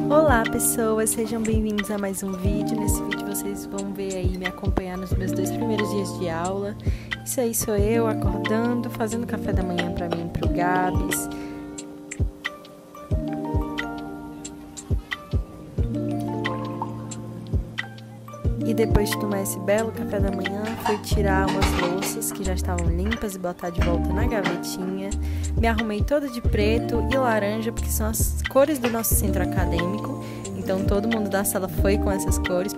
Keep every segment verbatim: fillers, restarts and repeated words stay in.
Olá pessoas, sejam bem-vindos a mais um vídeo. Nesse vídeo vocês vão ver aí, me acompanhar nos meus dois primeiros dias de aula. Isso aí sou eu acordando, fazendo café da manhã pra mim e pro Gabs. E depois de tomar esse belo café da manhã, fui tirar umas louças que já estavam limpas e botar de volta na gavetinha. Me arrumei toda de preto e laranja, porque são as cores do nosso centro acadêmico. Então todo mundo da sala foi com essas cores.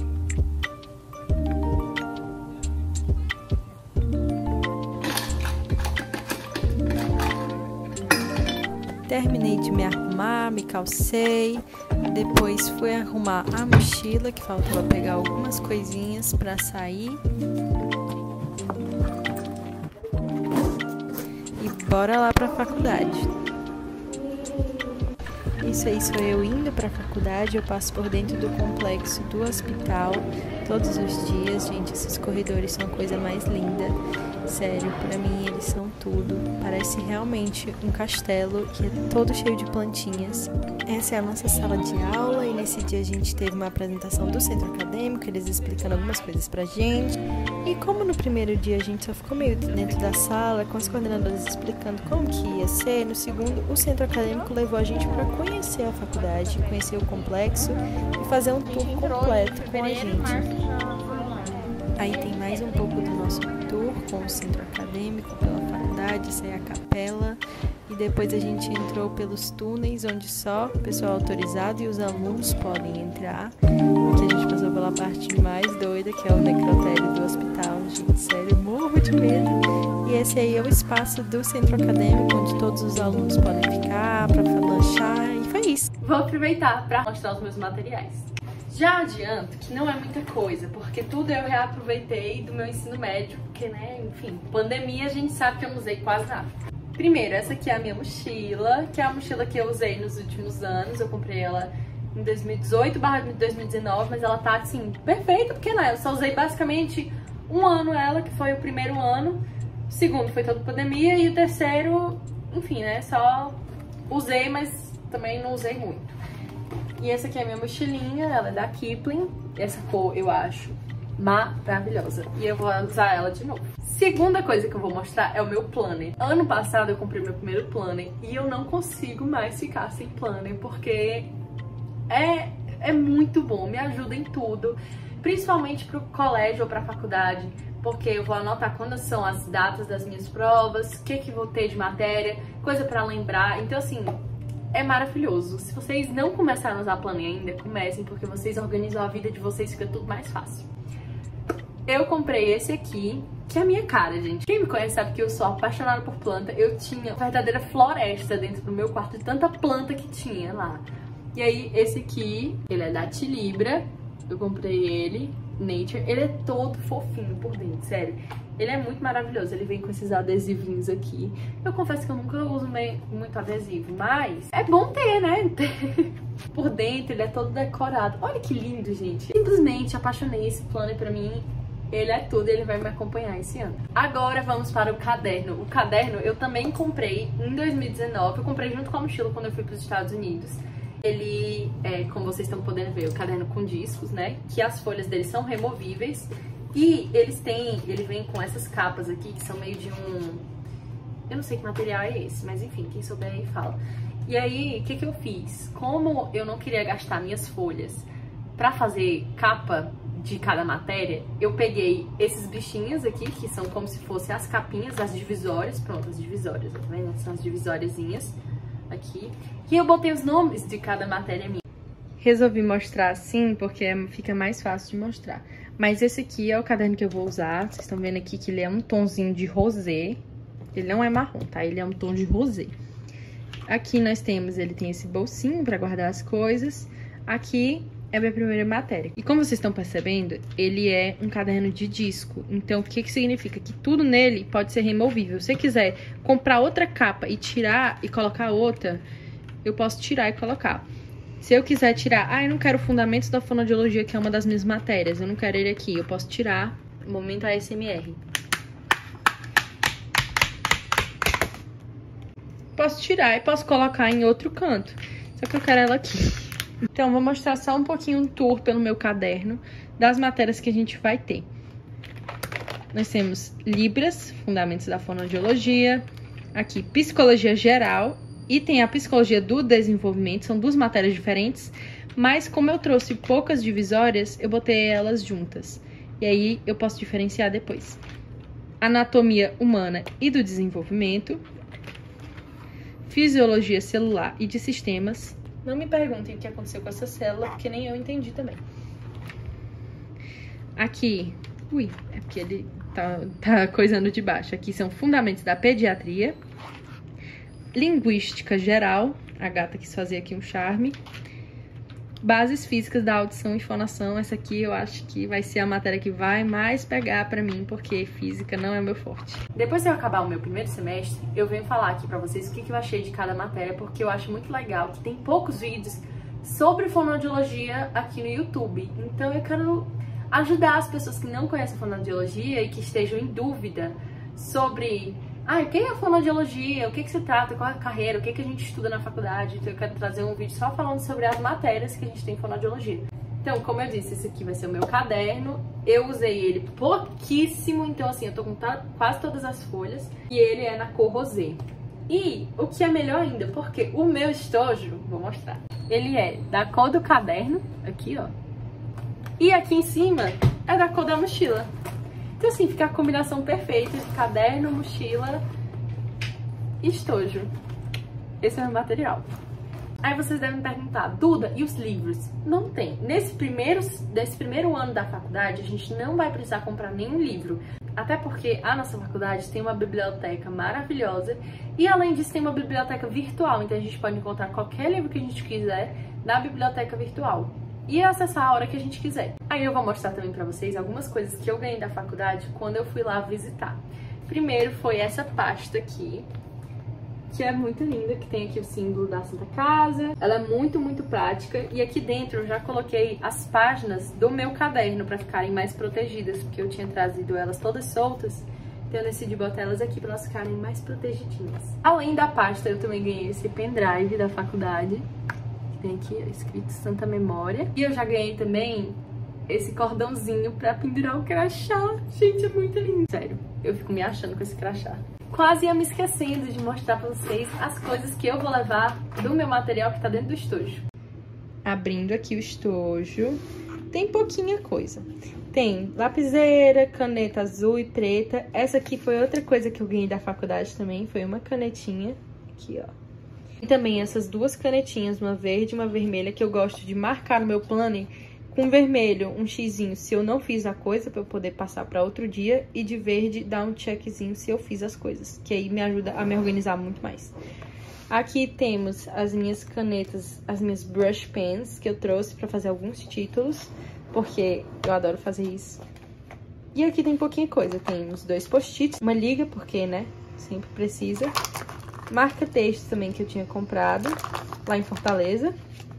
Terminei de me arrumar, me calcei, depois fui arrumar a mochila, que faltava pegar algumas coisinhas para sair. E bora lá para a faculdade. Isso aí sou eu indo para a faculdade, eu passo por dentro do complexo do hospital todos os dias. Gente, esses corredores são a coisa mais linda. Sério, pra mim eles são tudo. Parece realmente um castelo que é todo cheio de plantinhas. Essa é a nossa sala de aula e nesse dia a gente teve uma apresentação do centro acadêmico, eles explicando algumas coisas pra gente. E como no primeiro dia a gente só ficou meio dentro da sala, com os coordenadores explicando como que ia ser, no segundo o centro acadêmico levou a gente para conhecer a faculdade, conhecer o complexo e fazer um tour completo com a gente. Aí tem mais um pouco do nosso tour com o centro acadêmico, pela faculdade, essa é a capela. E depois a gente entrou pelos túneis, onde só o pessoal autorizado e os alunos podem entrar. Que a gente passou pela parte mais doida, que é o necrotério do hospital. Gente, sério, morro de medo. E esse aí é o espaço do centro acadêmico, onde todos os alunos podem ficar para lanchar. E foi isso. Vou aproveitar para mostrar os meus materiais. Já adianto que não é muita coisa, porque tudo eu reaproveitei do meu ensino médio, porque, né, enfim, pandemia a gente sabe que eu não usei quase nada. Primeiro, essa aqui é a minha mochila, que é a mochila que eu usei nos últimos anos. Eu comprei ela em dois mil e dezoito barra dois mil e dezenove, mas ela tá, assim, perfeita, porque, né, eu só usei basicamente um ano ela, que foi o primeiro ano. O segundo foi toda pandemia e o terceiro, enfim, né, só usei, mas também não usei muito. E essa aqui é a minha mochilinha, ela é da Kipling. Essa cor eu acho maravilhosa e eu vou usar ela de novo. Segunda coisa que eu vou mostrar é o meu planner. Ano passado eu comprei meu primeiro planner e eu não consigo mais ficar sem planner, porque é, é muito bom, me ajuda em tudo, principalmente pro colégio ou pra faculdade, porque eu vou anotar quando são as datas das minhas provas, o que que vou ter de matéria, coisa pra lembrar. Então assim, é maravilhoso. Se vocês não começaram a usar planner ainda, comecem, porque vocês organizam a vida de vocês, fica tudo mais fácil. Eu comprei esse aqui, que é a minha cara, gente. Quem me conhece sabe que eu sou apaixonada por planta. Eu tinha uma verdadeira floresta dentro do meu quarto, de tanta planta que tinha lá. E aí, esse aqui, ele é da Tilibra. Eu comprei ele, Nature. Ele é todo fofinho por dentro, sério. Ele é muito maravilhoso, ele vem com esses adesivinhos aqui. Eu confesso que eu nunca uso meio, muito adesivo, mas é bom ter, né? Por dentro ele é todo decorado. Olha que lindo, gente. Simplesmente apaixonei esse planner pra mim. Ele é tudo e ele vai me acompanhar esse ano. Agora vamos para o caderno. O caderno eu também comprei em dois mil e dezenove. Eu comprei junto com a mochila quando eu fui para os Estados Unidos. Ele é, como vocês estão podendo ver, o caderno com discos, né? Que as folhas dele são removíveis. E eles têm, ele vem com essas capas aqui, que são meio de um... Eu não sei que material é esse, mas enfim, quem souber aí fala. E aí, o que que eu fiz? Como eu não queria gastar minhas folhas pra fazer capa de cada matéria, eu peguei esses bichinhos aqui, que são como se fossem as capinhas, as divisórias. Pronto, as divisórias, tá vendo? São as divisóriazinhas aqui. E eu botei os nomes de cada matéria minha. Resolvi mostrar assim, porque fica mais fácil de mostrar. Mas esse aqui é o caderno que eu vou usar. Vocês estão vendo aqui que ele é um tonzinho de rosé. Ele não é marrom, tá? Ele é um tom de rosé. Aqui nós temos, ele tem esse bolsinho pra guardar as coisas. Aqui é a minha primeira matéria. E como vocês estão percebendo, ele é um caderno de disco. Então, o que que significa? Que tudo nele pode ser removível. Se você quiser comprar outra capa e tirar e colocar outra, eu posso tirar e colocar. Se eu quiser tirar, ah, eu não quero Fundamentos da Fonoaudiologia, que é uma das minhas matérias, eu não quero ele aqui, eu posso tirar. Momento A S M R. Posso tirar e posso colocar em outro canto. Só que eu quero ela aqui. Então, vou mostrar só um pouquinho um tour pelo meu caderno das matérias que a gente vai ter. Nós temos Libras, Fundamentos da Fonoaudiologia, aqui Psicologia Geral e tem a Psicologia do Desenvolvimento, são duas matérias diferentes, mas como eu trouxe poucas divisórias, eu botei elas juntas. E aí eu posso diferenciar depois. Anatomia Humana e do Desenvolvimento, Fisiologia Celular e de Sistemas. Não me perguntem o que aconteceu com essa célula, porque nem eu entendi também. Aqui, ui, é porque ele tá, tá coisando de baixo. Aqui são Fundamentos da Pediatria, Linguística Geral, a gata quis fazer aqui um charme, Bases Físicas da Audição e Fonação. Essa aqui eu acho que vai ser a matéria que vai mais pegar pra mim, porque física não é meu forte. Depois de eu acabar o meu primeiro semestre, eu venho falar aqui pra vocês o que eu achei de cada matéria, porque eu acho muito legal que tem poucos vídeos sobre fonoaudiologia aqui no YouTube. Então eu quero ajudar as pessoas que não conhecem fonoaudiologia e que estejam em dúvida sobre ah, o que é a fonoaudiologia, o que, que se trata, qual é a carreira, o que, que a gente estuda na faculdade. Então eu quero trazer um vídeo só falando sobre as matérias que a gente tem em fonoaudiologia. Então, como eu disse, esse aqui vai ser o meu caderno. Eu usei ele pouquíssimo, então assim, eu tô com quase todas as folhas. E ele é na cor rosé. E o que é melhor ainda, porque o meu estojo, vou mostrar, ele é da cor do caderno, aqui ó. E aqui em cima é da cor da mochila. Então assim, fica a combinação perfeita de caderno, mochila e estojo. Esse é o meu material. Aí vocês devem me perguntar, Duda, e os livros? Não tem. Nesse primeiro, nesse primeiro ano da faculdade, a gente não vai precisar comprar nenhum livro. Até porque a nossa faculdade tem uma biblioteca maravilhosa e além disso tem uma biblioteca virtual. Então a gente pode encontrar qualquer livro que a gente quiser na biblioteca virtual e acessar a hora que a gente quiser. Aí eu vou mostrar também pra vocês algumas coisas que eu ganhei da faculdade quando eu fui lá visitar. Primeiro foi essa pasta aqui, que é muito linda, que tem aqui o símbolo da Santa Casa. Ela é muito, muito prática. E aqui dentro eu já coloquei as páginas do meu caderno pra ficarem mais protegidas, porque eu tinha trazido elas todas soltas. Então eu decidi botar elas aqui pra elas ficarem mais protegidinhas. Além da pasta, eu também ganhei esse pendrive da faculdade. Tem aqui escrito Santa Memória. E eu já ganhei também esse cordãozinho pra pendurar o crachá. Gente, é muito lindo. Sério, eu fico me achando com esse crachá. Quase ia me esquecendo de mostrar pra vocês as coisas que eu vou levar do meu material que tá dentro do estojo. Abrindo aqui o estojo, tem pouquinha coisa. Tem lapiseira, caneta azul e preta. Essa aqui foi outra coisa que eu ganhei da faculdade também, foi uma canetinha. Aqui, ó. E também essas duas canetinhas, uma verde e uma vermelha, que eu gosto de marcar no meu planner com vermelho, um xizinho se eu não fiz a coisa, pra eu poder passar pra outro dia, e de verde dar um checkzinho se eu fiz as coisas, que aí me ajuda a me organizar muito mais. Aqui temos as minhas canetas, as minhas brush pens, que eu trouxe pra fazer alguns títulos, porque eu adoro fazer isso. E aqui tem pouquinha coisa, tem uns dois post-its, uma liga, porque, né, sempre precisa. Marca-texto também que eu tinha comprado lá em Fortaleza.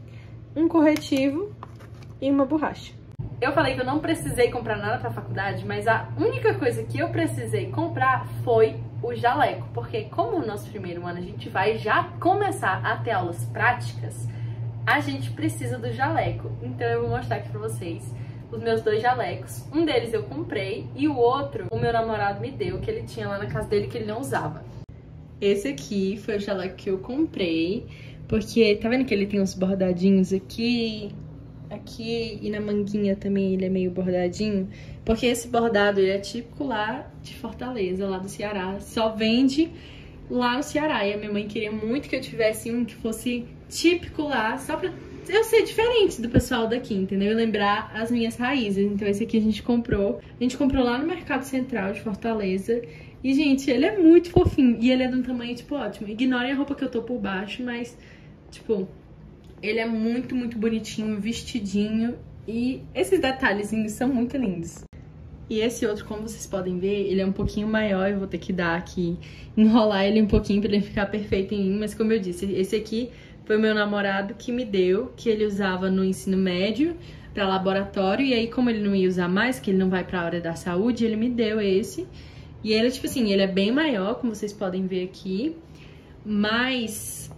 Um corretivo e uma borracha. Eu falei que eu não precisei comprar nada pra faculdade, mas a única coisa que eu precisei comprar foi o jaleco. Porque como no nosso primeiro ano a gente vai já começar a ter aulas práticas, a gente precisa do jaleco. Então eu vou mostrar aqui pra vocês os meus dois jalecos. Um deles eu comprei e o outro o meu namorado me deu, que ele tinha lá na casa dele que ele não usava. Esse aqui foi o jaleco que eu comprei, porque tá vendo que ele tem uns bordadinhos aqui, aqui e na manguinha também ele é meio bordadinho? Porque esse bordado ele é típico lá de Fortaleza, lá do Ceará, só vende lá no Ceará. E a minha mãe queria muito que eu tivesse um que fosse típico lá, só pra eu ser diferente do pessoal daqui, entendeu? E lembrar as minhas raízes. Então esse aqui a gente comprou, a gente comprou lá no Mercado Central de Fortaleza. E, gente, ele é muito fofinho. E ele é de um tamanho, tipo, ótimo. Ignorem a roupa que eu tô por baixo, mas, tipo, ele é muito, muito bonitinho, vestidinho. E esses detalhezinhos são muito lindos. E esse outro, como vocês podem ver, ele é um pouquinho maior. Eu vou ter que dar aqui, enrolar ele um pouquinho pra ele ficar perfeito em mim. Mas, como eu disse, esse aqui foi o meu namorado que me deu, que ele usava no ensino médio pra laboratório. E aí, como ele não ia usar mais, que ele não vai pra área da saúde, ele me deu esse. E ele, tipo assim, ele é bem maior, como vocês podem ver aqui, mas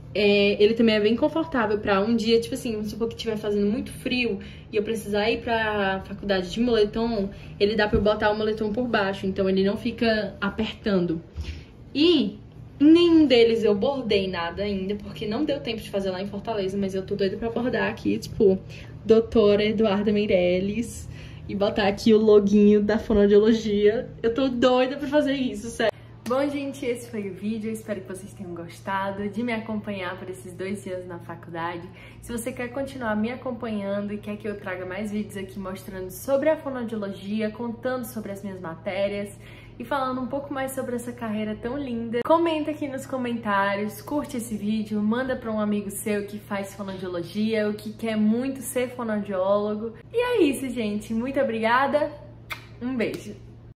É, ele também é bem confortável pra um dia, tipo assim, vamos supor que estiver fazendo muito frio e eu precisar ir pra faculdade de moletom, ele dá pra eu botar o moletom por baixo, então ele não fica apertando. E em nenhum deles eu bordei nada ainda, porque não deu tempo de fazer lá em Fortaleza, mas eu tô doida pra bordar aqui, tipo, doutora Eduarda Meirelles, e botar aqui o loginho da fonoaudiologia. Eu tô doida pra fazer isso, sério. Bom, gente, esse foi o vídeo. Eu espero que vocês tenham gostado de me acompanhar por esses dois dias na faculdade. Se você quer continuar me acompanhando e quer que eu traga mais vídeos aqui mostrando sobre a fonoaudiologia, contando sobre as minhas matérias e falando um pouco mais sobre essa carreira tão linda, comenta aqui nos comentários, curte esse vídeo, manda para um amigo seu que faz fonoaudiologia ou que quer muito ser fonoaudiólogo. E é isso, gente. Muito obrigada. Um beijo.